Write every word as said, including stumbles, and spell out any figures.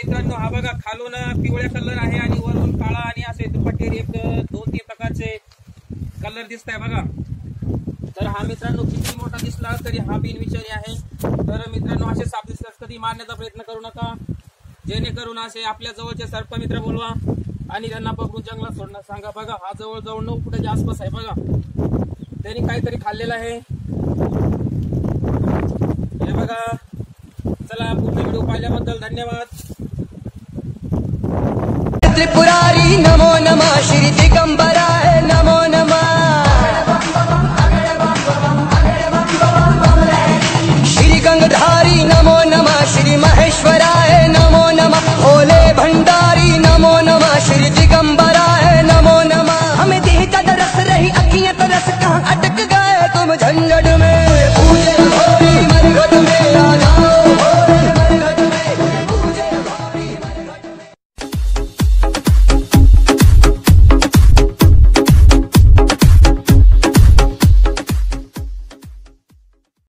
मित्रांनो हा बघा खालून पिवळ्या कलर आहे आणि वरून काळा आणि असे दुपट्टे एक दोन तीन प्रकारचे कलर दिसत आहे बघा। तर हा मित्रांनो किती मोठा दिसला तरी हा बिनविषारी आहे। तर मित्रांनो असे साप दिसल्यास कधी मारण्याचा प्रयत्न करू नका, जेणेकरून असे आपल्या जवळचे सर्प मित्र बोलवा आणि त्यांना पकडून जंगलात सोडणं सांगा। बघा हा जवळ जवळ नऊ फुटाच्या आसपास आहे बघा, त्यांनी काहीतरी खाल्लेलं आहे हे बघा। चला पूर्ण व्हिडिओ पाहिल्याबद्दल धन्यवाद। त्रिपुरारी नमो नमः, श्री दिगंबराय नमो नमः, श्री गंगाधारी नमो नमः, श्री महेश्वराय नमो नमः, भोले भंडारी नमो नमः, श्री दिगंबराय नमो नमः। हमें देह का तरस रही अखियां तरस, कहाँ अटक गए तुम झंझट में।